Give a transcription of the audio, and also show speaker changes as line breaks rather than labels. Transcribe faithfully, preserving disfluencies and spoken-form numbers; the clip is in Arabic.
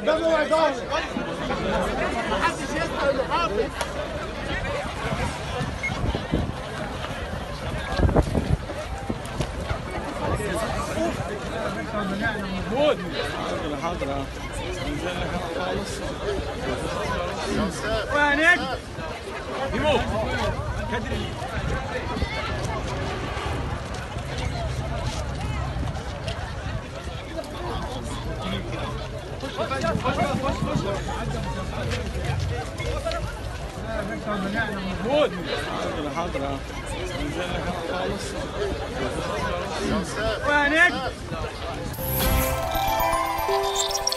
محدش يسأل المحافظ.
محمود حاضر نزل لك خالص وينك يمو كدري خش خش خش خش محمود حاضر نزل لك خالص وينك